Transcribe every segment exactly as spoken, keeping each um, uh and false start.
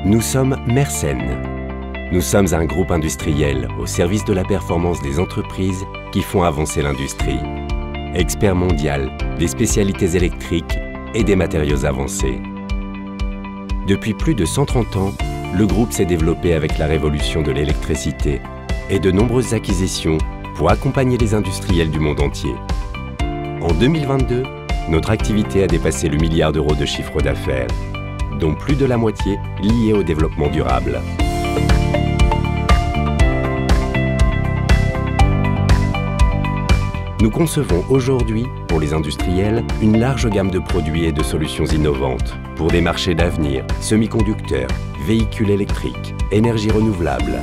Nous sommes Mersen. Nous sommes un groupe industriel au service de la performance des entreprises qui font avancer l'industrie. Expert mondial des spécialités électriques et des matériaux avancés. Depuis plus de cent trente ans, le groupe s'est développé avec la révolution de l'électricité et de nombreuses acquisitions pour accompagner les industriels du monde entier. En deux mille vingt-deux, notre activité a dépassé le milliard d'euros de chiffre d'affaires, dont plus de la moitié liée au développement durable. Nous concevons aujourd'hui, pour les industriels, une large gamme de produits et de solutions innovantes pour des marchés d'avenir, semi-conducteurs, véhicules électriques, énergies renouvelables.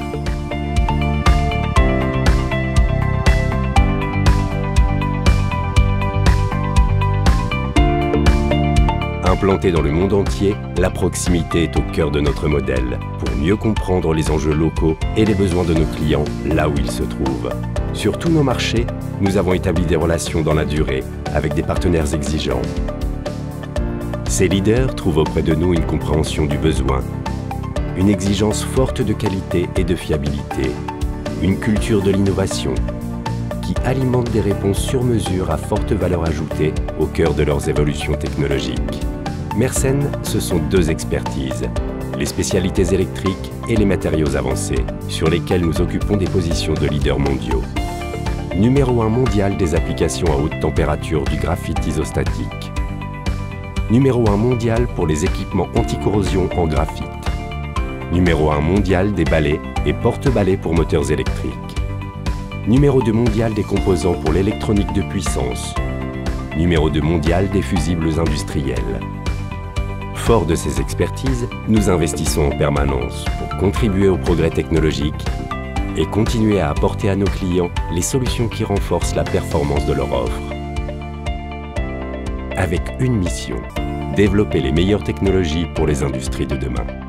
Implantée dans le monde entier, la proximité est au cœur de notre modèle pour mieux comprendre les enjeux locaux et les besoins de nos clients là où ils se trouvent. Sur tous nos marchés, nous avons établi des relations dans la durée avec des partenaires exigeants. Ces leaders trouvent auprès de nous une compréhension du besoin, une exigence forte de qualité et de fiabilité, une culture de l'innovation qui alimente des réponses sur mesure à forte valeur ajoutée au cœur de leurs évolutions technologiques. Mersen, ce sont deux expertises, les spécialités électriques et les matériaux avancés, sur lesquels nous occupons des positions de leaders mondiaux. Numéro un mondial des applications à haute température du graphite isostatique. Numéro un mondial pour les équipements anti-corrosion en graphite. Numéro un mondial des balais et porte-balais pour moteurs électriques. Numéro deux mondial des composants pour l'électronique de puissance. Numéro deux mondial des fusibles industriels. Fort de ces expertises, nous investissons en permanence pour contribuer au progrès technologique et continuer à apporter à nos clients les solutions qui renforcent la performance de leur offre. Avec une mission, développer les meilleures technologies pour les industries de demain.